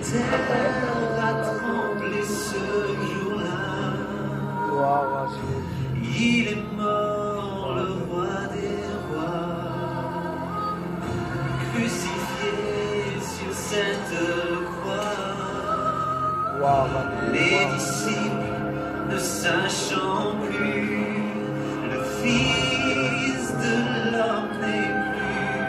terre a tremblé ce jour-là. Il est mort, le roi des rois, crucifié sur cette croix. Les disciples ne sachant plus, le Fils de l'homme n'est plus.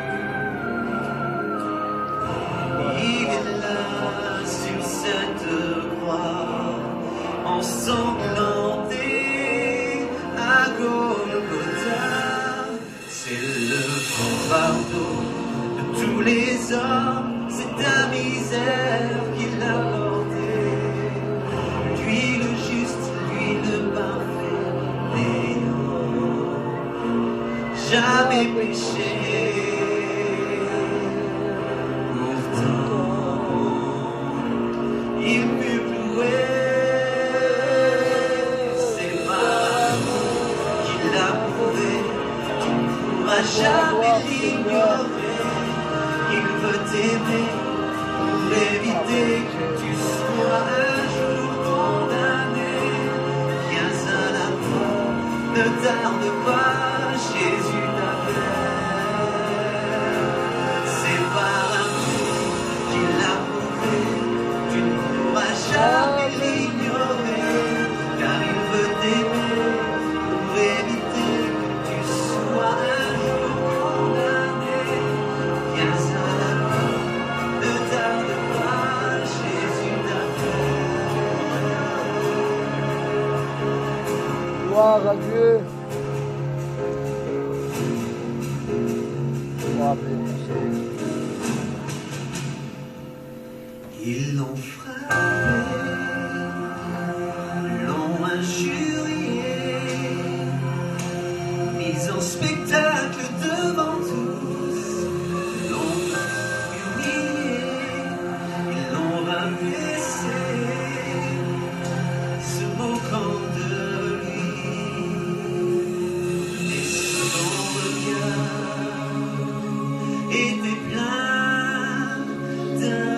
Il est là sur cette croix, ensanglanté à Golgotha. C'est le grand fardeau de tous les hommes, c'est ta misère qu'il a porté. Lui le juste, lui le parfait, néant, jamais péché. Il put louer, c'est pas qu'il l'a prouvé, tu ne pourras jamais l'ignorer. Il veut t'aimer pour éviter que tu sois un jour condamné. Viens à la mort, ne tarde pas, Jésus t'appelle. C'est par amour qu'il l'a prouvé, tu ne pourras jamais l'ignorer, car il veut t'aimer pour éviter que tu sois un jour condamné. Viens à la mort, ne tarde pas, Jésus t'appelle. Gloire à Dieu. Gloire à Dieu. Ils l'ont frappé, l'ont injurié, mis en spectacle devant tous, l'ont humilié, ils l'ont rabaissé, se moquant de lui, et son regard était plein d'un